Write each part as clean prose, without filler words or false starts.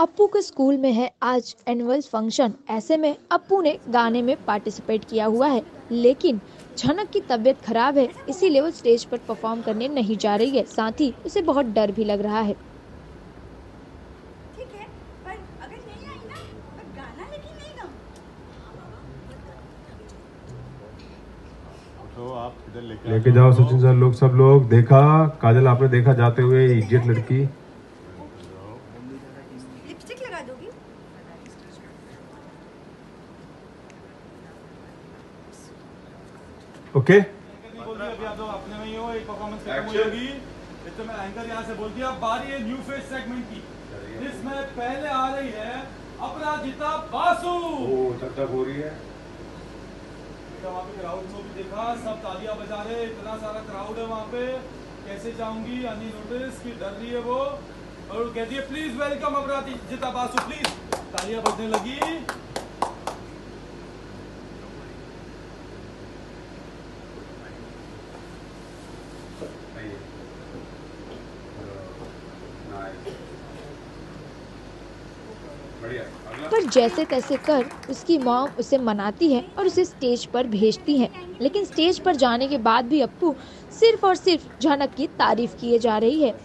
अप्पू के स्कूल में है आज एनुअल फंक्शन। ऐसे में अप्पू ने गाने में पार्टिसिपेट किया हुआ है, लेकिन झनक की तबीयत खराब है, इसीलिए वो स्टेज पर परफॉर्म करने नहीं जा रही है। साथ ही उसे बहुत डर भी लग रहा है। ठीक है, पर अगर नहीं आई ना, मैं गाना लेकिन नहीं गाऊं। तो आप इधर लेके जाओ सचिन सर। लोग सब लोग देखा, काजल आपने देखा जाते हुए, इडियट लड़की। लिपस्टिक लगा दोगी? ओके अभी आप लोग अपने में ही हो, एक परफॉर्मेंस खत्म हो जाएगी। तो मैं एंकर यहाँ से बोल दिया, बारी है न्यू फेस सेगमेंट की, जिसमें पहले आ रही है अपराजिता बासु। तब तक हो रही है। वहाँ पे क्राउड को भी देखा, सब तालियां बजा रहे, इतना सारा क्राउड है वहाँ पे। कैसे जाऊंगी अनी नोटिस की डर रही है वो, और कहती है please welcome Aparajita Basu please. तालियां बजने लगी। पर जैसे तैसे कर उसकी मॉम उसे मनाती है और उसे स्टेज पर भेजती है, लेकिन स्टेज पर जाने के बाद भी अप्पू सिर्फ और सिर्फ झनक की तारीफ किए जा रही है।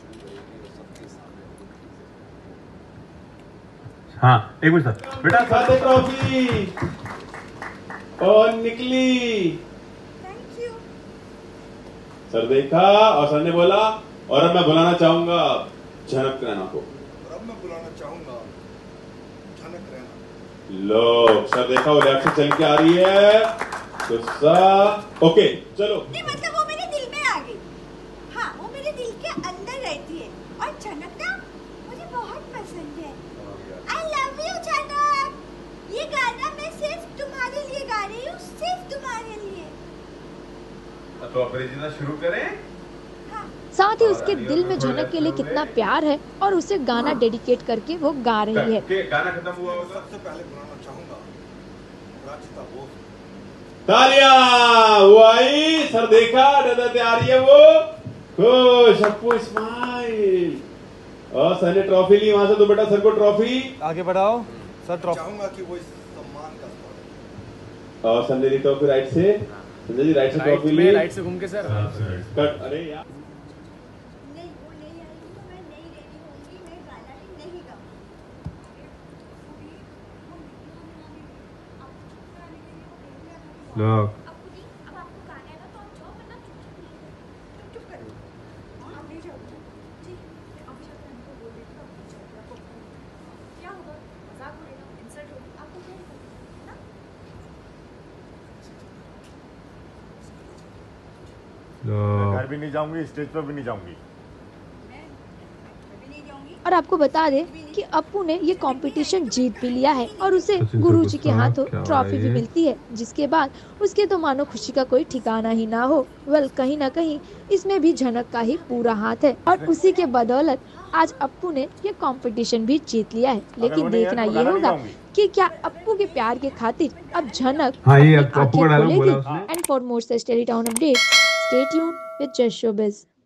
हाँ, एक मिनट सर। बेटा खाते ट्रॉफी और निकली। Thank you. सर देखा और सर ने बोला, और अब मैं बुलाना चाहूंगा झनक रैना को। और अब मैं बुलाना चाहूंगा झनक रैना। लो सर देखा, वो लेफ्ट से चल के आ रही है। गुस्सा। ओके चलो। नहीं मतलब वो मेरे दिल में आ गई। हाँ, वो मेरे दिल के अंदर रहती है, और झनक ना मुझे बहुत पसंद है। I love you झनक। ये गाना मैं सिर्फ तुम्हारे लिए गा रही हूँ, सिर्फ तुम्हारे लिए। तो अपरिजिता शुरू करें। साथ ही उसके दिल में झनक के लिए कितना प्यार है और उसे गाना डेडिकेट करके वो गा रही है। गाना खत्म हुआ होगा। सबसे पहले बुलाना चाहूंगा अपराजिता बोस। तालियां। वो आई, सर देखा, डरते आ रही है वो। खुश अप्पू स्माइल। और सर ने ट्रॉफी ली वहां से, तो बेटा सर को ट्रॉफी आगे बढ़ाओ सर। ट्रॉफी चाहूंगा कि वो इस सम्मान का स्वागत। और सर ने ली ट्रॉफी राइट से। संजय जी राइट से ट्रॉफी ली। राइट से घूम के सर। कट। अरे यार नहीं, वो नहीं आई तो मैं नहीं रेडी होंगी, मैं गाना भी नहीं गाऊंगी। लोग अब आपको गाना है ना, तो आप जाओ, वरना चुप करो। आप नहीं जाओगे? जी, आप जाकर हमको बोल देते हो, आप जाओगे, आपको क्या होगा? मजाक उड़ेगा, इंसल्ट होगी, आपको क्या होगा ना? लोग घर भी नहीं जाऊंगी, स्टेज पर भी नहीं जाऊंगी। मैं भी नहीं जाऊंगी। और आपको बता दें कि अप्पू ने ये कंपटीशन जीत भी लिया है और उसे गुरुजी के हाथों ट्रॉफी भी मिलती है, जिसके बाद उसके तो मानो खुशी का कोई ठिकाना ही ना हो। वेल, कहीं ना कहीं इसमें भी झनक का ही पूरा हाथ है और उसी के बदौलत आज अप्पू ने ये कंपटीशन भी जीत लिया है। लेकिन देखना ये होगा कि क्या अप्पू के प्यार के खातिर अब झनक अपनी आंखें खोलेगी। And for more such telly town update, stay tuned with just showbiz.